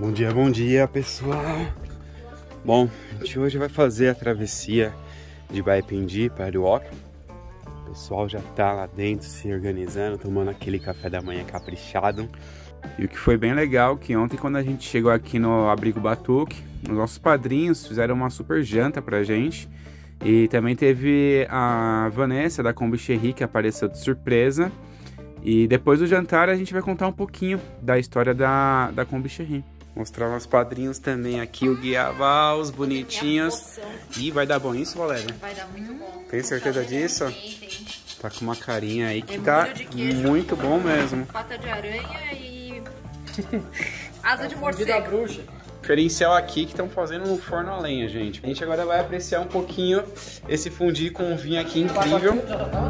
Bom dia, pessoal. Bom, a gente hoje vai fazer a travessia de Baipendi para Arioca. O pessoal já tá lá dentro se organizando, tomando aquele café da manhã caprichado. E o que foi bem legal, que ontem quando a gente chegou aqui no Abrigo Batuque, os nossos padrinhos fizeram uma super janta pra gente. E também teve a Vanessa da Kombi Chery, que apareceu de surpresa. E depois do jantar a gente vai contar um pouquinho da história da Kombi Chery. Mostrar os padrinhos também aqui, o Guiabá, os bonitinhos. Ih, vai dar bom isso, Valéria? Vai dar muito bom. Tem certeza disso? Tem. Tá com uma carinha aí que tá muito bom mesmo. Pata de aranha e asa de morcego. Diferencial aqui que estão fazendo no forno a lenha, gente. A gente agora vai apreciar um pouquinho esse fundi com vinho aqui incrível.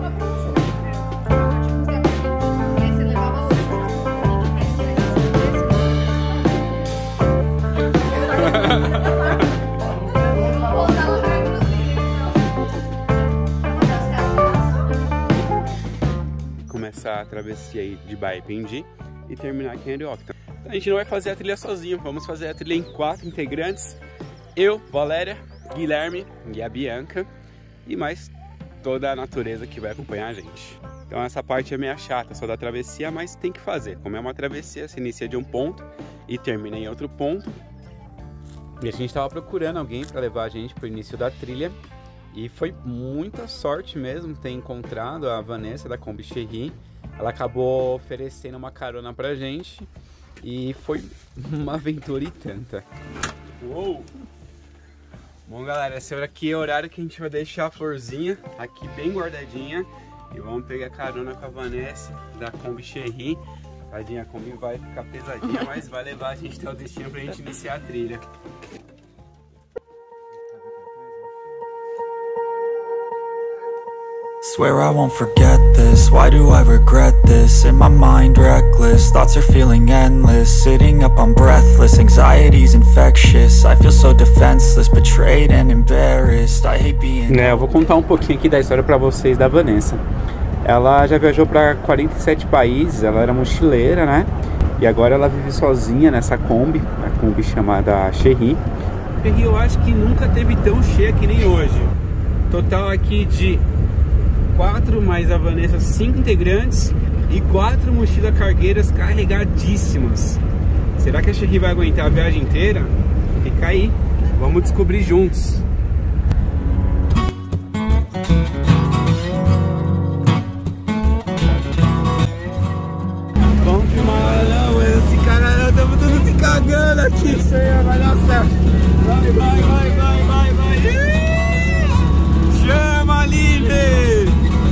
Começar a travessia aí de Baipendi e terminar aqui em Arioca. A gente não vai fazer a trilha sozinho, vamos fazer a trilha em 4 integrantes. Eu, Valéria, Guilherme e a Bianca e mais toda a natureza que vai acompanhar a gente. Então essa parte é meio chata, só da travessia, mas tem que fazer. Como é uma travessia, se inicia de um ponto e termina em outro ponto. E a gente estava procurando alguém para levar a gente para o início da trilha. E foi muita sorte mesmo ter encontrado a Vanessa da Kombi Chery. Ela acabou oferecendo uma carona pra gente. E foi uma aventura e tanta. Uou! Bom, galera, esse aqui é o horário que a gente vai deixar a florzinha aqui bem guardadinha. E vamos pegar carona com a Vanessa da Kombi Chery. Tadinha, a Kombi vai ficar pesadinha, mas vai levar a gente até o destino pra gente iniciar a trilha. Swear I won't forget this, why do I regret this? In my mind reckless, thoughts are feeling endless. Sitting up I'm breathless, anxiety's infectious. I feel so defenseless, betrayed and embarrassed. I hate being... Eu vou contar um pouquinho aqui da história pra vocês da Vanessa. Ela já viajou pra 47 países, ela era mochileira, né? E agora ela vive sozinha nessa Kombi, a Kombi chamada Chery. Chery eu acho que nunca teve tão cheia que nem hoje. Total aqui de 4 mais a Vanessa, 5 integrantes e 4 mochilas cargueiras carregadíssimas. Será que a Chery vai aguentar a viagem inteira? Fica aí, vamos descobrir juntos. Vamos filmar, não, esse cara, estamos todos se cagando aqui, isso aí vai dar certo. Vai. Chama, Lili!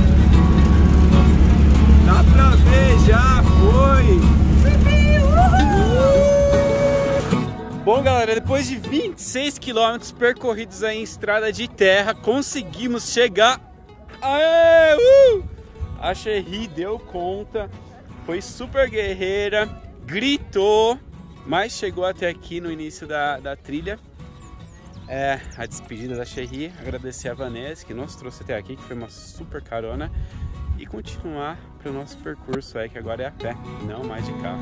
Dá pra ver, já foi! Bom, galera, depois de 26 quilômetros percorridos aí em estrada de terra, conseguimos chegar. Aê! A Chery deu conta, foi super guerreira, gritou, mas chegou até aqui no início da trilha. A despedida da Chery, agradecer a Vanessa que nos trouxe até aqui, que foi uma super carona, e continuar para o nosso percurso aí, que agora é a pé, não mais de carro.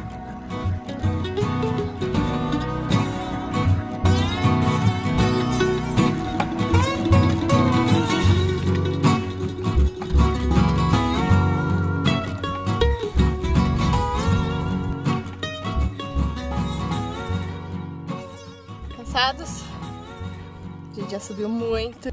Cansados? A gente já subiu muito.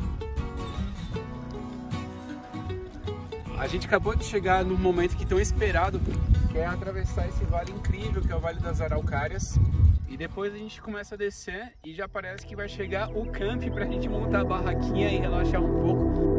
A gente acabou de chegar no momento que tão esperado, que é atravessar esse vale incrível, que é o Vale das Araucárias. E depois a gente começa a descer e já parece que vai chegar o camp pra gente montar a barraquinha e relaxar um pouco.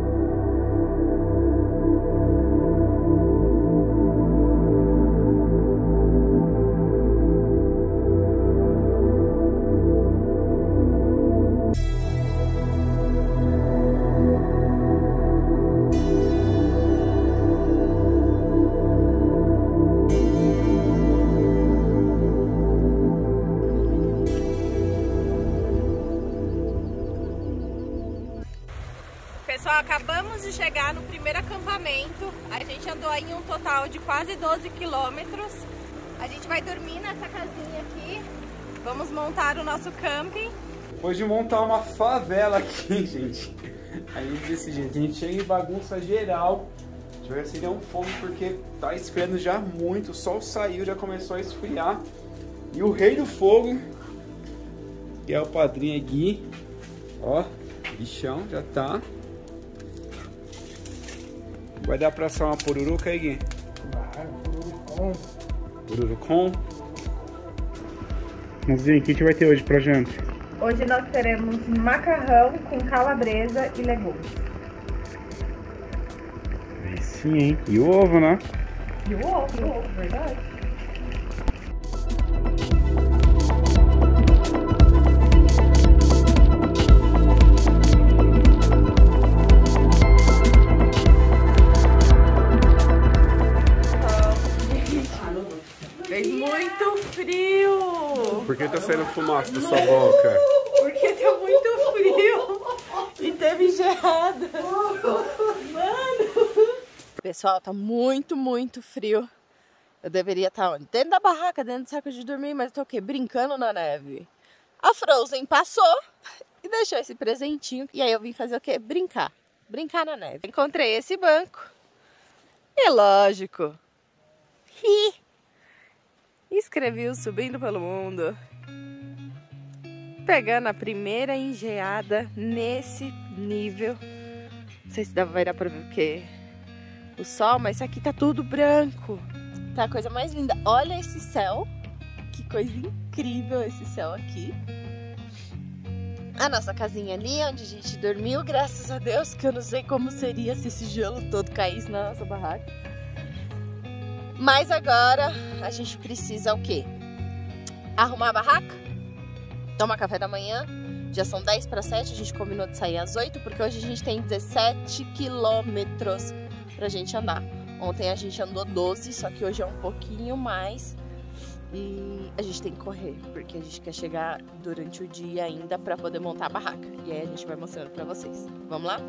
Pessoal, acabamos de chegar no primeiro acampamento. A gente andou aí em um total de quase 12 quilômetros. A A gente vai dormir nessa casinha aqui. Vamos montar o nosso camping. Depois de montar uma favela aqui, gente. Aí desse jeito, a gente chega em bagunça geral. A gente vai acender um fogo porque tá esfriando já muito. O sol saiu, já começou a esfriar. E o rei do fogo, que é o padrinho Gui. Ó, bichão, já tá. Vai dar pra assar uma pururuca aí, Gui? Vai, pururucom. Pururucom. Mozinho, o que a gente vai ter hoje pra janta? Hoje nós teremos macarrão com calabresa e legumes. Aí sim, hein? E o ovo, né? E o ovo, verdade. Fez muito frio! Por que tá saindo fumaça da sua boca? Porque tá muito frio e teve geada. Mano! Pessoal, tá muito frio. Eu deveria estar onde? Dentro da barraca, dentro do saco de dormir, mas eu tô o quê? Brincando na neve. A Frozen passou e deixou esse presentinho. E aí eu vim fazer o quê? Brincar. Brincar na neve. Encontrei esse banco. E lógico. Escrevi o Subindo pelo Mundo. Pegando a primeira engeada nesse nível. Não sei se vai dar pra ver o quê? O sol, mas isso aqui tá tudo branco. Tá a coisa mais linda. Olha esse céu. Que coisa incrível esse céu aqui. A nossa casinha ali, onde a gente dormiu, graças a Deus, que eu não sei como seria se esse gelo todo caísse na nossa barraca. Mas agora a gente precisa o quê? Arrumar a barraca, tomar café da manhã. Já são 10 para 7, a gente combinou de sair às 8, porque hoje a gente tem 17 quilômetros pra gente andar. Ontem a gente andou 12, só que hoje é um pouquinho mais. E a gente tem que correr, porque a gente quer chegar durante o dia ainda pra poder montar a barraca. E aí a gente vai mostrando pra vocês. Vamos lá?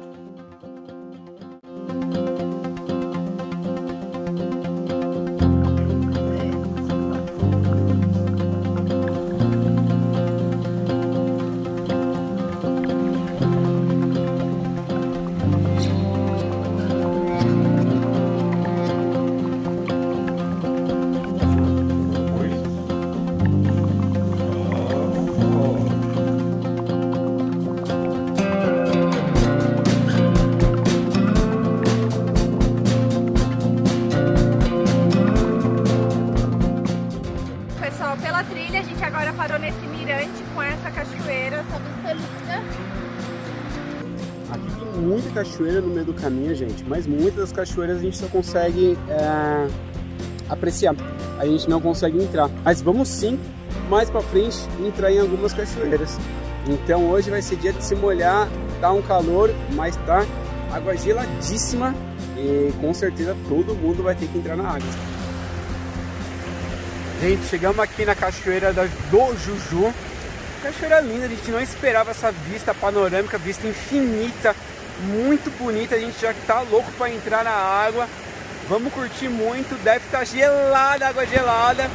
Pela trilha, a gente agora parou nesse mirante com essa cachoeira, essa vista linda. Aqui tem muita cachoeira no meio do caminho, gente, mas muitas das cachoeiras a gente só consegue apreciar, a gente não consegue entrar. Mas vamos sim, mais pra frente, entrar em algumas cachoeiras. Então hoje vai ser dia de se molhar, tá um calor, mas tá água geladíssima e com certeza todo mundo vai ter que entrar na água. Gente, chegamos aqui na cachoeira do Juju. Cachoeira linda, a gente não esperava essa vista panorâmica, vista infinita, muito bonita. A gente já tá louco para entrar na água. Vamos curtir muito, deve estar gelada, água gelada.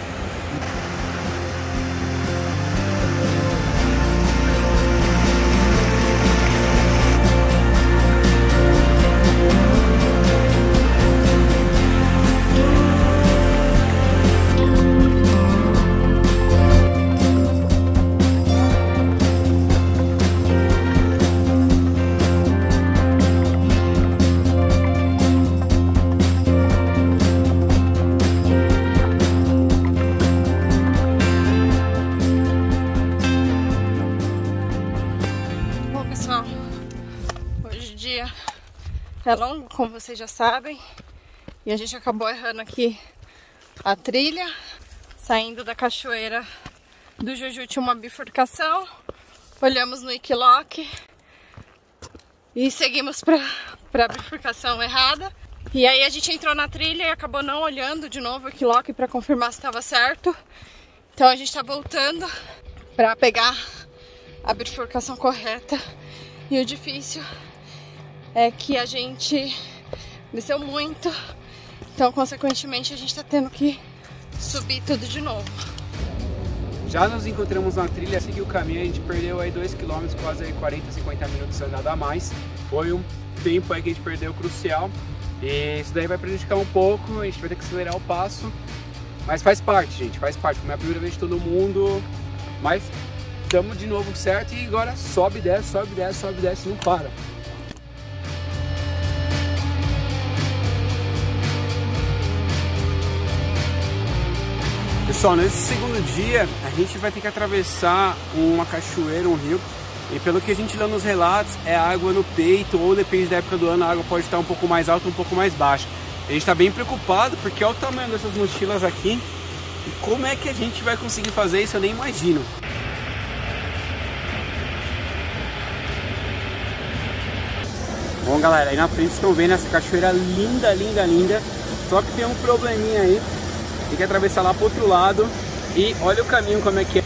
É longo, como vocês já sabem, e a gente acabou errando aqui a trilha, saindo da cachoeira do Juju tinha uma bifurcação, olhamos no Equiloc e seguimos para a bifurcação errada. E aí a gente entrou na trilha e acabou não olhando de novo o Equiloc para confirmar se estava certo. Então a gente está voltando para pegar a bifurcação correta. E o difícil é que a gente desceu muito, então consequentemente a gente tá tendo que subir tudo de novo. Já nos encontramos na trilha, seguiu o caminho, a gente perdeu aí 2 km, quase aí 40, 50 minutos andando a mais. Foi um tempo aí que a gente perdeu crucial. E isso daí vai prejudicar um pouco, a gente vai ter que acelerar o passo. Mas faz parte, gente, faz parte. Como é a primeira vez de todo mundo. Mas estamos de novo certo e agora sobe, desce, sobe, desce, sobe, desce, não para. Pessoal, nesse segundo dia a gente vai ter que atravessar uma cachoeira, um rio. E pelo que a gente lê nos relatos, é água no peito, ou depende da época do ano, a água pode estar um pouco mais alta, um pouco mais baixa. A gente está bem preocupado porque olha o tamanho dessas mochilas aqui. E como é que a gente vai conseguir fazer isso, eu nem imagino. Bom, galera, aí na frente vocês estão vendo essa cachoeira linda, linda, linda. Só que tem um probleminha aí. Tem que atravessar lá pro outro lado. E olha o caminho como é que é.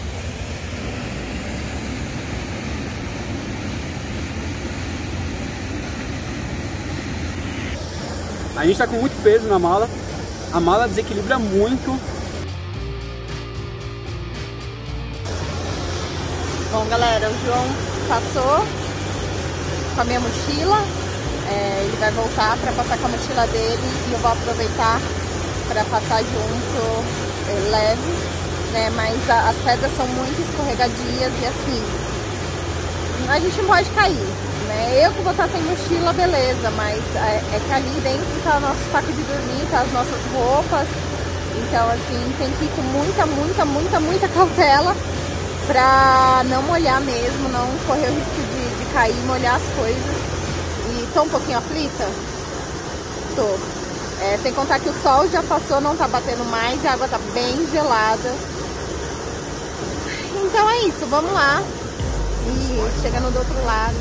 A gente tá com muito peso na mala. A mala desequilibra muito. Bom, galera, o João passou com a minha mochila. Ele vai voltar para passar com a mochila dele e eu vou aproveitar para passar junto leve, né? Mas as pedras são muito escorregadias e assim, a gente não pode cair, né? Eu que vou estar sem mochila, beleza, mas é que ali dentro tá o nosso saco de dormir, tá as nossas roupas, então assim, tem que ir com muita cautela pra não molhar mesmo, não correr o risco de cair, molhar as coisas. E tô um pouquinho aflita? Tô. Sem contar que o sol já passou, não tá batendo mais e a água tá bem gelada. Então é isso, vamos lá. E chegando do outro lado.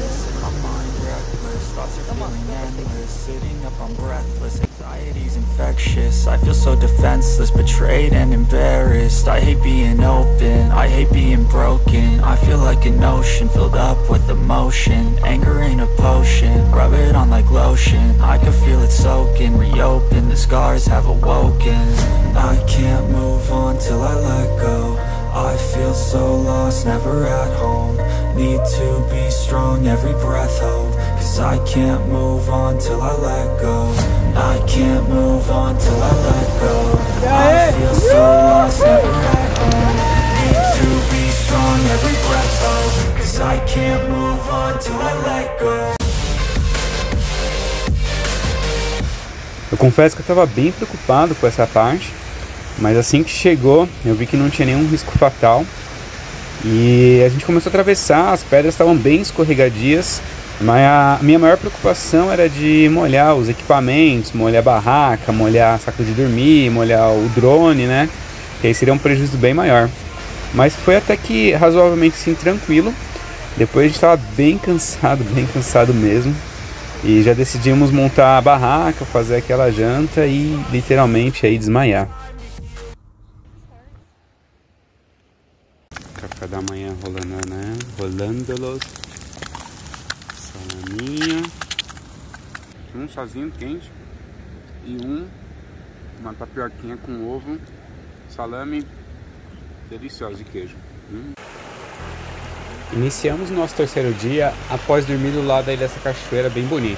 Sitting up, I'm breathless, anxiety's infectious. I feel so defenseless, betrayed and embarrassed. I hate being open, I hate being broken. I feel like an ocean filled up with emotion. Anger ain't a potion, rub it on like lotion. I can feel it soaking, reopen, the scars have awoken. I can't move on till I let go. I feel so lost, never at home. Need to be strong, every breath hold. Cause I can't move on till I let go. I can't move on till I let go. I feel so lost, never at home. Need to be strong, every breath hold. Cause I can't move on till I let go. Eu confesso que eu estava bem preocupado com essa parte, mas assim que chegou eu vi que não tinha nenhum risco fatal e a gente começou a atravessar, as pedras estavam bem escorregadias, mas a minha maior preocupação era de molhar os equipamentos, molhar a barraca, molhar saco de dormir, molhar o drone, né, que aí seria um prejuízo bem maior. Mas foi até que razoavelmente sim, tranquilo. Depois a gente estava bem cansado mesmo. E já decidimos montar a barraca, fazer aquela janta e literalmente aí desmaiar. Café da manhã rolando, né? Rolando-los. Salaminho. Um sozinho quente. E uma tapioquinha com ovo. Salame delicioso de queijo. Iniciamos o nosso terceiro dia após dormir do lado aí dessa cachoeira bem bonita.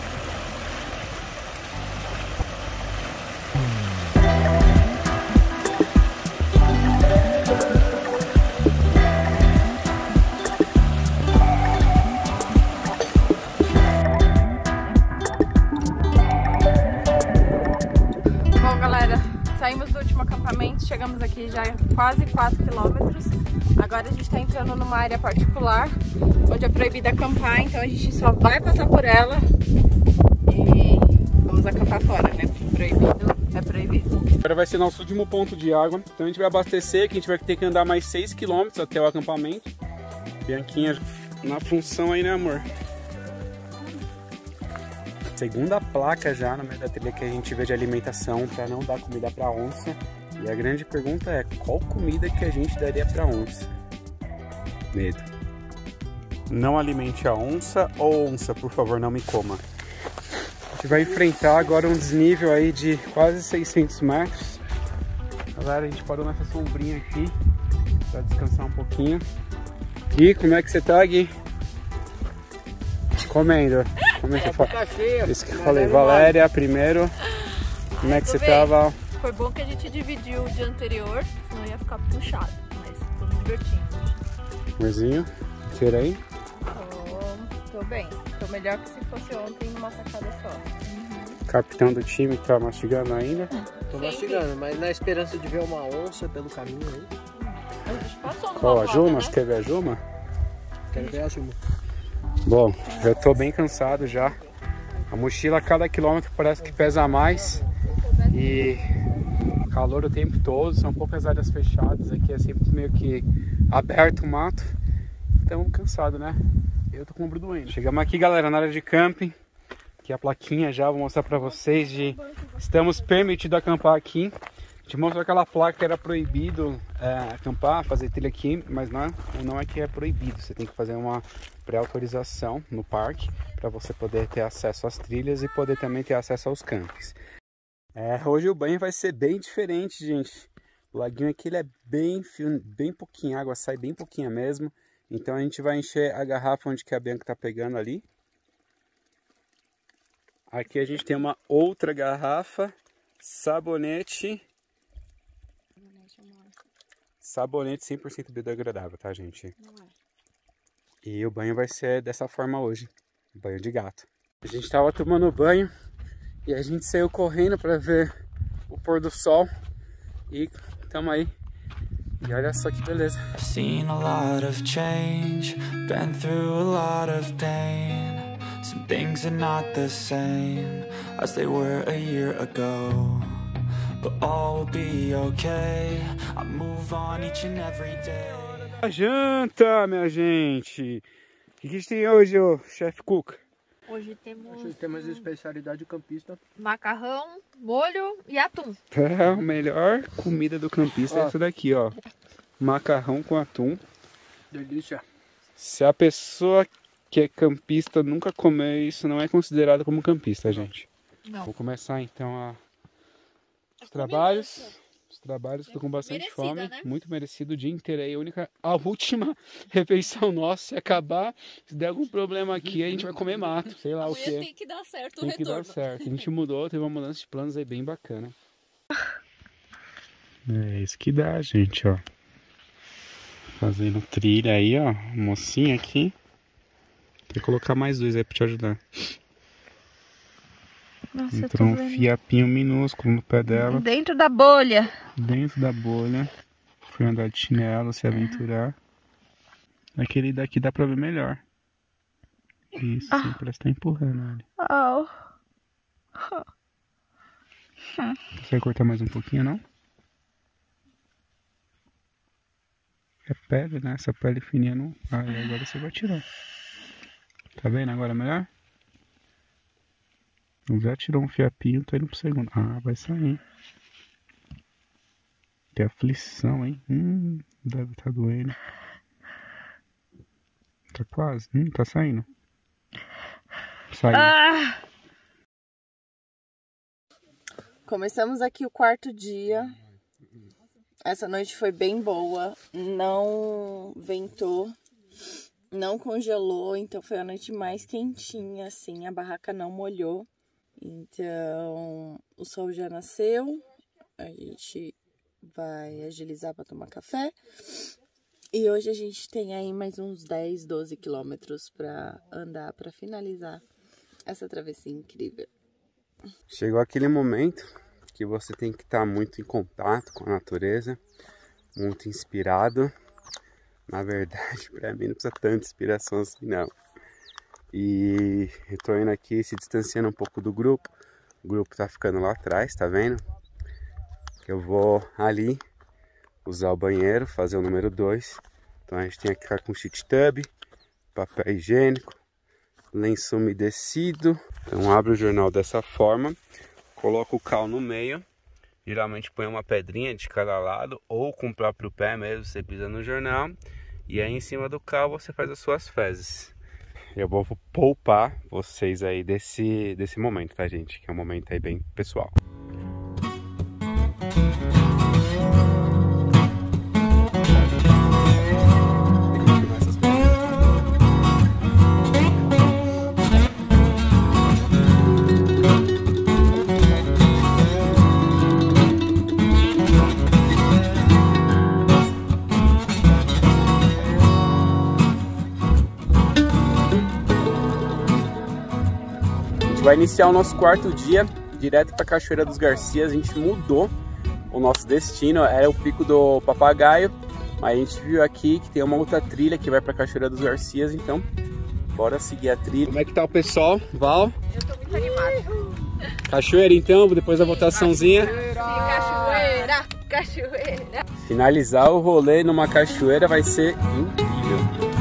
Bom, galera, saímos do último acampamento, chegamos aqui já quase 4 quilômetros. Agora a gente está entrando numa área particular, onde é proibido acampar, então a gente só vai passar por ela e vamos acampar fora, né? Proibido é proibido. Agora vai ser nosso último ponto de água, então a gente vai abastecer, que a gente vai ter que andar mais 6 km até o acampamento. Bianquinha na função aí, né, amor? Segunda placa já no meio da trilha que a gente vê de alimentação para não dar comida para onça. E a grande pergunta é, qual comida que a gente daria para onça? Medo. Não alimente a onça, ou onça, por favor, não me coma. A gente vai enfrentar agora um desnível aí de quase 600 metros. Galera, a gente parou nessa sombrinha aqui pra descansar um pouquinho. Gui, como é que você tá, Gui? Comendo. Como é que fala? Isso que eu falei, Valéria, primeiro. Como é que você tava? Foi bom que a gente dividiu o dia anterior, senão ia ficar puxado, mas tô me divertindo. Amorzinho, cheira aí? Tô bem, tô melhor que se fosse ontem numa sacada só. Capitão do time tá mastigando ainda? Tô mastigando, mas na esperança de ver uma onça pelo caminho aí. A gente passou numa Qual, a Juma? né? Você quer ver a Juma? Quero ver a Juma. Bom, eu tô bem cansado já. A mochila a cada quilômetro parece que pesa mais. E calor o tempo todo, são poucas áreas fechadas. Aqui é sempre meio que aberto o mato. Então cansado, né? Eu tô com o ombro doendo. Chegamos aqui, galera, na área de camping. Aqui a plaquinha já, vou mostrar pra vocês de estamos permitidos acampar aqui. Te mostrou aquela placa que era proibido acampar, fazer trilha aqui, mas não é que é proibido. Você tem que fazer uma pré-autorização no parque para você poder ter acesso às trilhas e poder também ter acesso aos campings. Hoje o banho vai ser bem diferente, gente. O laguinho aqui ele é bem pouquinho, a água sai bem pouquinha mesmo. Então a gente vai encher a garrafa onde que a Bianca tá pegando ali. Aqui a gente tem uma outra garrafa, sabonete 100% biodegradável, tá, gente? Não é. E o banho vai ser dessa forma hoje, banho de gato. A gente tava tomando banho e a gente saiu correndo para ver o pôr do sol e tamo aí. E olha só que beleza. I've seen a lot of change, been through a lot of pain. Some things are not the same as they were a year ago. But all will be okay. I move on each and every day. A janta, minha gente. O que a gente tem hoje, ô chefe Cook? Hoje Temos especialidade campista. macarrão, molho e atum. A melhor comida do campista é essa daqui, ó. Macarrão com atum. Delícia. Se a pessoa que é campista nunca comeu isso, não é considerado como campista, gente. Não. Vou começar então os trabalhos. Os trabalhos, estou com bastante Merecida, fome. né? Muito merecido o dia inteiro aí. A última refeição nossa, se acabar, se der algum problema aqui, a gente vai comer mato. Sei lá o que. Tem que dar certo Tem que dar certo. A gente mudou, teve uma mudança de planos aí bem bacana. É isso que dá, gente, ó. Fazendo trilha aí, ó. Mocinha aqui. Tem que colocar mais dois aí pra te ajudar. Nossa, Entrou um fiapinho minúsculo no pé dela. Dentro da bolha. Dentro da bolha. Fui andar de chinelo, se aventurar. Aquele daqui dá pra ver melhor. Isso, sim, parece que tá empurrando ele. Oh. Você vai cortar mais um pouquinho, não? É pele, né? Essa pele fininha não... Ah, e agora você vai tirar. Tá vendo agora melhor? Já tirou um fiapinho, tô indo pro segundo. Ah, vai sair. Que aflição, hein? Deve tá doendo. Tá quase. Tá saindo. Saiu. Começamos aqui o quarto dia. Essa noite foi bem boa. Não ventou. Não congelou. Então foi a noite mais quentinha, assim. A barraca não molhou. Então, o sol já nasceu, a gente vai agilizar para tomar café. E hoje a gente tem aí mais uns 10, 12 quilômetros para andar, para finalizar essa travessia incrível. Chegou aquele momento que você tem que estar muito em contato com a natureza, muito inspirado. Na verdade, para mim não precisa tanta inspiração assim, não. E eu tô indo aqui se distanciando um pouco do grupo. O grupo tá ficando lá atrás, tá vendo? Eu vou ali usar o banheiro, fazer o número 2. Então a gente tem que ficar com sheet tub, papel higiênico, lenço umedecido. Então abre o jornal dessa forma, coloca o cal no meio. Geralmente põe uma pedrinha de cada lado ou com o próprio pé mesmo, você pisa no jornal. E aí em cima do cal você faz as suas fezes. Eu vou poupar vocês aí desse momento, tá, gente? Que é um momento aí bem pessoal. vai iniciar o nosso quarto dia, direto para Cachoeira dos Garcias. A gente mudou o nosso destino, era o Pico do Papagaio, mas a gente viu aqui que tem uma outra trilha que vai para Cachoeira dos Garcias, então bora seguir a trilha. Como é que tá o pessoal, Val? Eu tô muito animada. Cachoeira então, depois da votaçãozinha. Cachoeira, cachoeira. Finalizar o rolê numa cachoeira vai ser incrível.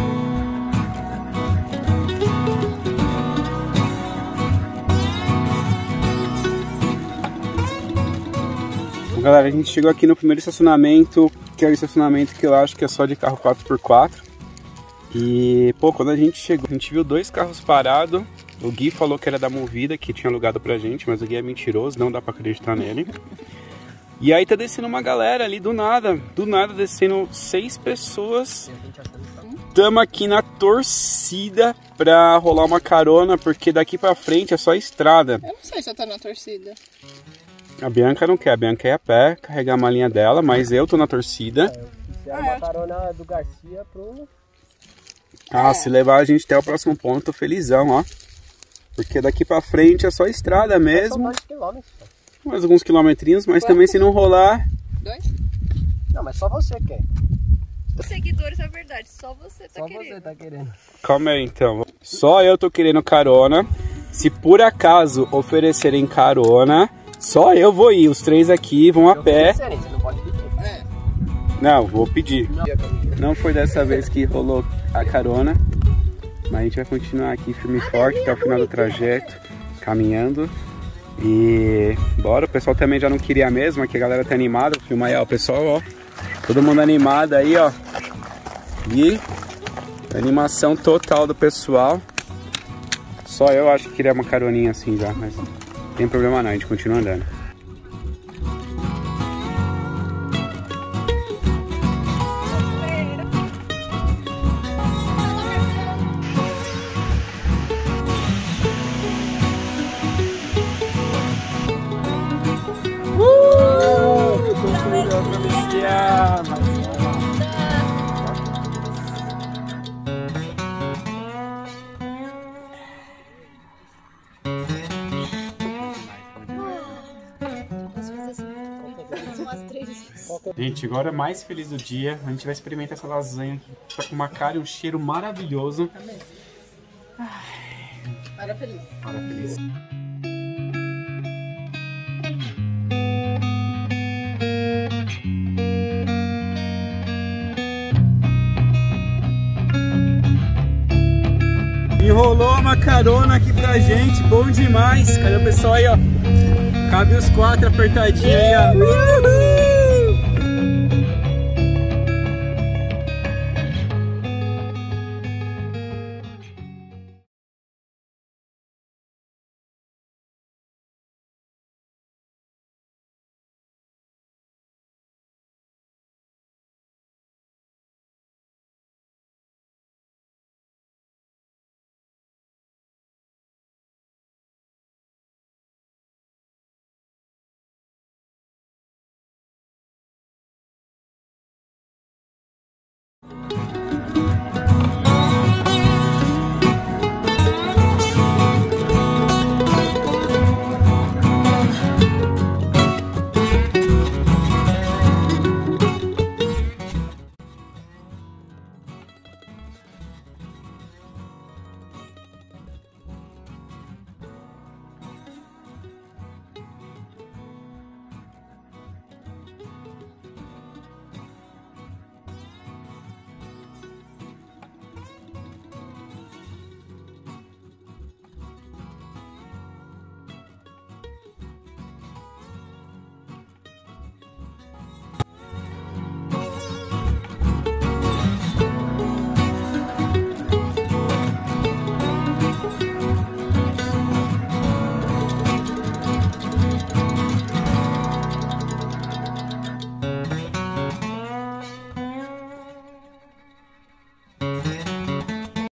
Bom, galera, a gente chegou aqui no primeiro estacionamento, que é o estacionamento que eu acho que é só de carro 4x4. E, pô, quando a gente chegou, a gente viu 2 carros parados. O Gui falou que era da Movida, que tinha alugado pra gente, mas o Gui é mentiroso, não dá pra acreditar nele. E aí tá descendo uma galera ali do nada descendo 6 pessoas. Tamo aqui na torcida pra rolar uma carona, porque daqui pra frente é só estrada. Eu não sei se eu tô na torcida. A Bianca não quer, a Bianca é a pé, carregar a malinha dela, mas eu tô na torcida. É uma carona do Garcia pro... Ah, se levar a gente até o próximo ponto, tô felizão, ó. Porque daqui pra frente é só estrada mesmo. São 2 quilômetros. Mais alguns quilometrinhos, mas também se não rolar... 2? Não, mas só você quer. Os seguidores, é verdade, só você tá Só querendo. você tá querendo. Calma aí, então. Só eu tô querendo carona. Se por acaso oferecerem carona, só eu vou ir. Os 3 aqui vão a pé. Você não pode pedir. Não, vou pedir. Não foi dessa vez que rolou a carona, mas a gente vai continuar aqui firme e forte até o final do trajeto, caminhando. E bora, o pessoal também já não queria mesmo, aqui a galera tá animada. Filma aí, ó, o pessoal, ó, todo mundo animado aí, ó. E animação total do pessoal. Só eu acho que queria uma caroninha assim já, mas não tem problema não, a gente continua andando. Gente, agora é mais feliz do dia. A gente vai experimentar essa lasanha aqui. Tá com uma cara e um cheiro maravilhoso. Para feliz. Para feliz. Enrolou uma carona aqui pra gente, bom demais. Cadê o pessoal aí, ó? Cabe os 4 apertadinhos aí, ó.